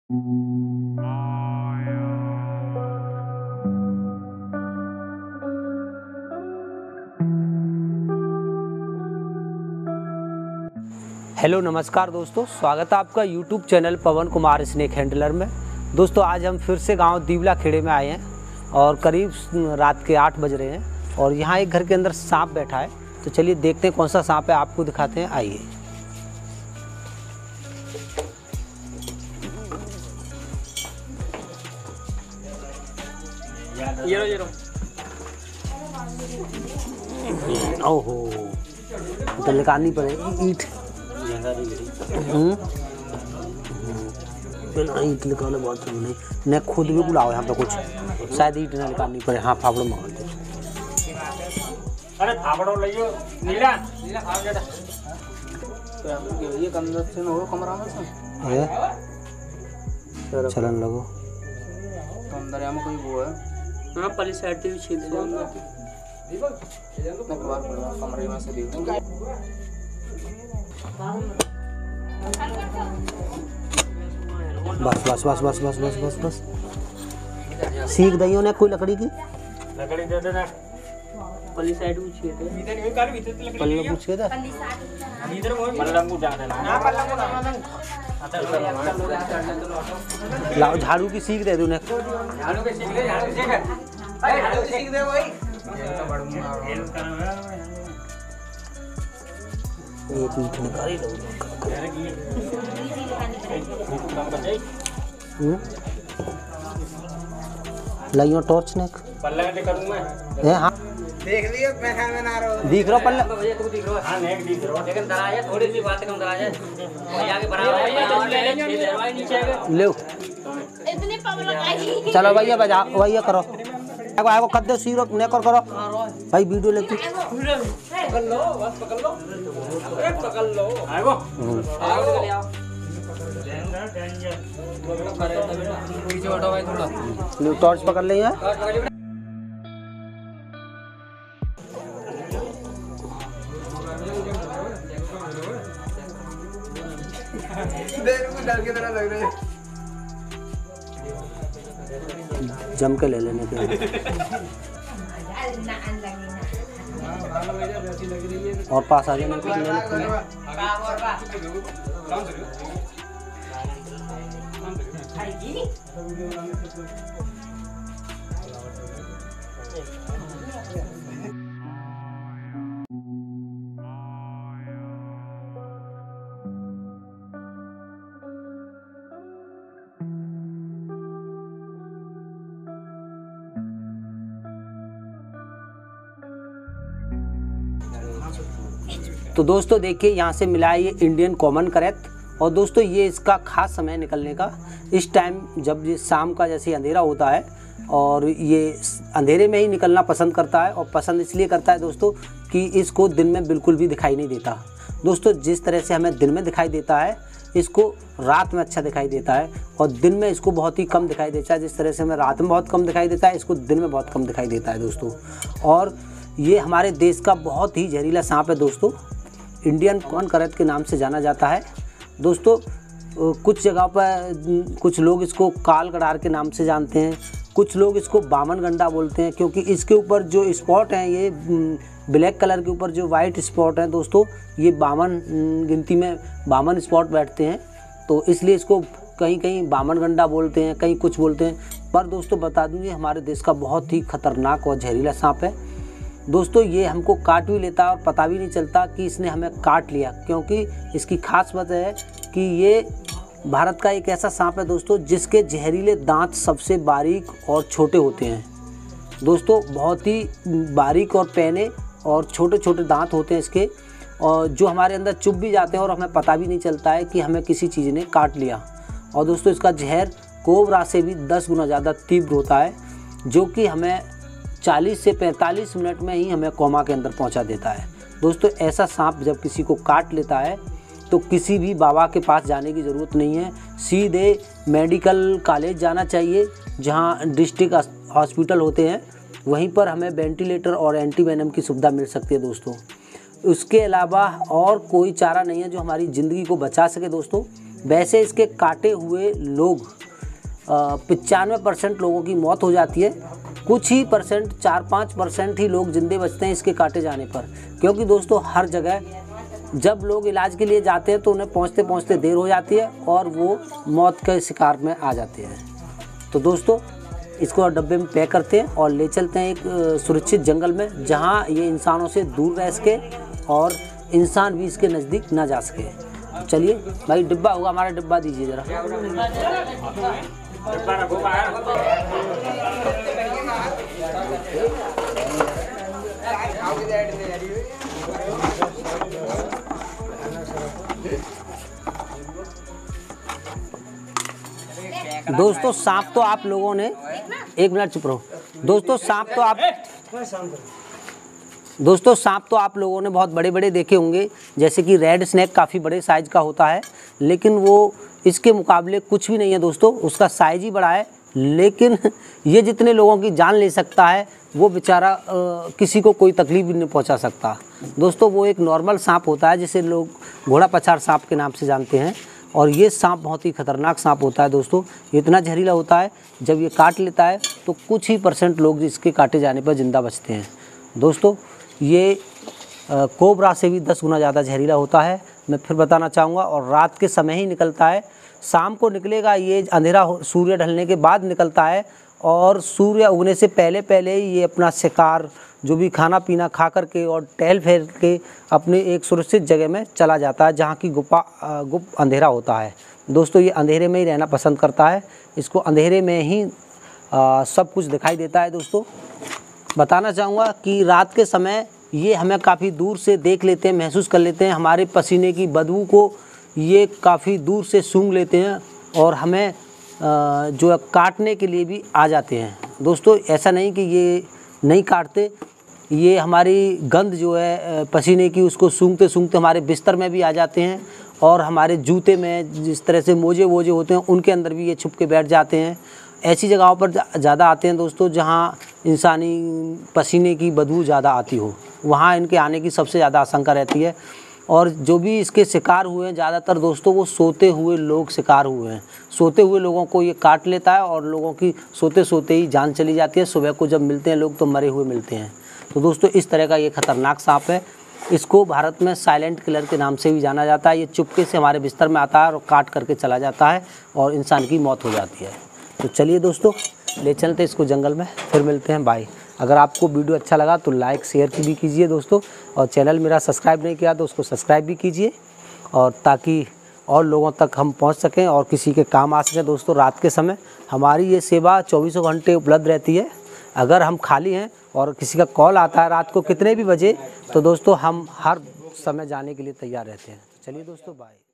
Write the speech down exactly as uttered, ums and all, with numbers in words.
Hello नमस्कार दोस्तों, स्वागत है आपका YouTube channel Pawan Kumar snake handler में। दोस्तों आज हम फिर से गांव दीवला खेड़े में आए हैं और करीब रात के आठ बज रहे हैं और यहाँ एक घर के अंदर सांप बैठा है। तो चलिए देखते हैं कौन सा सांप है, आपको दिखाते हैं, आइए। ये लो, ये लो। ओहो, तो निकालनी पड़ेगी ईंट। हम्म बिना ईंट निकाले बहुत नहीं, न खुद भी बुलाओ यहाँ पे कुछ, शायद ईंट ना निकालनी पड़े। हाँ फावड़ो मार दो। अरे फावड़ो लियो नीला नीला फावड़ देता। तो ये अंदर से नो कमरा में से है चलन लगो अंदर यहाँ में कोई वो है। हां पली साइड से भी छील दे अंदर दीपक ये तो बाहर पड़ा कमरे में से देखो। बस बस बस बस बस बस बस बस सीख दइयो ने कोई लकड़ी की लकड़ी दे देना। पली साइड पूछिए थे इधर ये काल भीतर लकड़ी पल्ला पूछिए था इधर वो पल्ला को जा देना ना पल्ला को ना लाओ झाड़ू की सीख दे दो ने। झाड़ू के सीख ले, झाड़ू के सीख भाई, झाड़ू के सीख दे भाई। ये तो बड़ूंगा हेल्प करो एक ईंट निकाल लो। लाइयो टॉर्च ने पल्ला के करूं मैं ए हां देख लियो मैं खान में ना रहो दिख रहा पल्ला भैया तू दिख रहा। हां नेक दिख रहा लेकिन दरा है थोड़ी सी बात कम दरा है भैया के बराबर ले ले छह दरवाई नीचे ले इतने पावर लगाई। चलो भैया बजा भैया करो आगो आगो कर दो सीरो ने कर करो भाई वीडियो लेके पकड़ लो बस पकड़ लो एक पकड़ लो आगो आगो ले आओ पीछे हटो भाई थोड़ा लो टॉर्च पकड़ ले यार। देख को डर के तरह लग रहा है। जम के ले लेने के और पास आ जाने के लिए तो दोस्तों देखिए यहाँ से मिला है ये इंडियन कॉमन करेक्ट। और दोस्तों ये इसका खास समय निकलने का इस टाइम जब ये शाम का जैसे अंधेरा होता है और ये अंधेरे में ही निकलना पसंद करता है। और पसंद इसलिए करता है दोस्तों कि इसको दिन में बिल्कुल भी दिखाई नहीं देता। दोस्तों जिस तरह से हमें दिन में दिखाई देता है इसको रात में अच्छा दिखाई देता है और दिन में इसको बहुत ही कम दिखाई देता है। जिस तरह से हमें रात में बहुत कम दिखाई देता है इसको दिन में बहुत कम दिखाई देता है दोस्तों। और ये हमारे देश का बहुत ही जहरीला सांप है दोस्तों, इंडियन कॉमन करेक्ट के नाम से जाना जाता है दोस्तों। कुछ जगह पर कुछ लोग इसको काल गड़ार के नाम से जानते हैं, कुछ लोग इसको बामन गंडा बोलते हैं क्योंकि इसके ऊपर जो स्पॉट हैं ये ब्लैक कलर के ऊपर जो वाइट स्पॉट हैं दोस्तों ये बामन गिनती में बामन स्पॉट बैठते हैं तो इसलिए इसको कहीं कहीं बामन गंडा बोलते हैं, कहीं कुछ बोलते हैं। पर दोस्तों बता दूँ ये हमारे देश का बहुत ही खतरनाक और जहरीला सांप है दोस्तों। ये हमको काट भी लेता है और पता भी नहीं चलता कि इसने हमें काट लिया, क्योंकि इसकी खास बात है कि ये भारत का एक ऐसा सांप है दोस्तों जिसके जहरीले दांत सबसे बारीक और छोटे होते हैं दोस्तों। बहुत ही बारीक और पैने और छोटे छोटे दांत होते हैं इसके, और जो हमारे अंदर चुभ भी जाते हैं और हमें पता भी नहीं चलता है कि हमें किसी चीज़ ने काट लिया। और दोस्तों इसका जहर कोबरा से भी दस गुना ज़्यादा तीव्र होता है जो कि हमें चालीस से पैंतालीस मिनट में ही हमें कोमा के अंदर पहुंचा देता है दोस्तों। ऐसा सांप जब किसी को काट लेता है तो किसी भी बाबा के पास जाने की ज़रूरत नहीं है, सीधे मेडिकल कॉलेज जाना चाहिए जहां डिस्ट्रिक्ट हॉस्पिटल होते हैं, वहीं पर हमें वेंटिलेटर और एंटीवेनम की सुविधा मिल सकती है दोस्तों। उसके अलावा और कोई चारा नहीं है जो हमारी ज़िंदगी को बचा सके दोस्तों। वैसे इसके काटे हुए लोग पचानवे परसेंट लोगों की मौत हो जाती है। कुछ ही परसेंट, चार पाँच परसेंट ही लोग जिंदे बचते हैं इसके काटे जाने पर, क्योंकि दोस्तों हर जगह जब लोग इलाज के लिए जाते हैं तो उन्हें पहुंचते पहुंचते देर हो जाती है और वो मौत के शिकार में आ जाते हैं। तो दोस्तों इसको डब्बे में पैक करते हैं और ले चलते हैं एक सुरक्षित जंगल में, जहां ये इंसानों से दूर रह सके और इंसान भी इसके नज़दीक ना जा सके। तो चलिए भाई, डिब्बा होगा हमारा, डिब्बा दीजिए ज़रा। दोस्तों सांप तो आप लोगों ने, एक मिनट चुप रहो दोस्तों, सांप तो आप दोस्तों सांप तो आप लोगों ने बहुत बड़े बड़े देखे होंगे, जैसे कि रेड स्नेक काफ़ी बड़े साइज का होता है, लेकिन वो इसके मुकाबले कुछ भी नहीं है दोस्तों। उसका साइज ही बड़ा है, लेकिन ये जितने लोगों की जान ले सकता है वो बेचारा किसी को कोई तकलीफ भी नहीं पहुंचा सकता। दोस्तों वो एक नॉर्मल सांप होता है जिसे लोग घोड़ा पछाड़ सांप के नाम से जानते हैं, और ये सांप बहुत ही खतरनाक सांप होता है दोस्तों। ये इतना जहरीला होता है, जब ये काट लेता है तो कुछ ही परसेंट लोग इसके काटे जाने पर ज़िंदा बचते हैं। दोस्तों ये कोबरा से भी दस गुना ज़्यादा जहरीला होता है, मैं फिर बताना चाहूँगा, और रात के समय ही निकलता है। शाम को निकलेगा, ये अंधेरा सूर्य ढलने के बाद निकलता है, और सूर्य उगने से पहले पहले ही ये अपना शिकार जो भी खाना पीना खा कर के और टहल फेर के अपने एक सुरक्षित जगह में चला जाता है, जहाँ की गुफा गुप्त अंधेरा होता है। दोस्तों ये अंधेरे में ही रहना पसंद करता है, इसको अंधेरे में ही आ, सब कुछ दिखाई देता है। दोस्तों बताना चाहूँगा कि रात के समय ये हमें काफ़ी दूर से देख लेते हैं, महसूस कर लेते हैं, हमारे पसीने की बदबू को ये काफ़ी दूर से सूंघ लेते हैं और हमें जो काटने के लिए भी आ जाते हैं। दोस्तों ऐसा नहीं कि ये नहीं काटते, ये हमारी गंध जो है पसीने की उसको सूंघते सूंघते हमारे बिस्तर में भी आ जाते हैं, और हमारे जूते में जिस तरह से मोजे वोजे होते हैं उनके अंदर भी ये छुप के बैठ जाते हैं। ऐसी जगहों पर ज़्यादा आते हैं दोस्तों जहाँ इंसानी पसीने की बदबू ज़्यादा आती हो, वहाँ इनके आने की सबसे ज़्यादा आशंका रहती है। और जो भी इसके शिकार हुए हैं ज़्यादातर दोस्तों वो सोते हुए लोग शिकार हुए हैं। सोते हुए लोगों को ये काट लेता है और लोगों की सोते सोते ही जान चली जाती है। सुबह को जब मिलते हैं लोग तो मरे हुए मिलते हैं। तो दोस्तों इस तरह का ये खतरनाक सांप है। इसको भारत में साइलेंट किलर के नाम से भी जाना जाता है। ये चुपके से हमारे बिस्तर में आता है और काट करके चला जाता है और इंसान की मौत हो जाती है। तो चलिए दोस्तों ले चलते इसको जंगल में, फिर मिलते हैं, बाय। अगर आपको वीडियो अच्छा लगा तो लाइक शेयर की भी कीजिए दोस्तों, और चैनल मेरा सब्सक्राइब नहीं किया तो उसको सब्सक्राइब भी कीजिए, और ताकि और लोगों तक हम पहुंच सकें और किसी के काम आ सकें। दोस्तों रात के समय हमारी ये सेवा चौबीसों घंटे उपलब्ध रहती है। अगर हम खाली हैं और किसी का कॉल आता है रात को कितने भी बजे, तो दोस्तों हम हर समय जाने के लिए तैयार रहते हैं। चलिए दोस्तों बाय।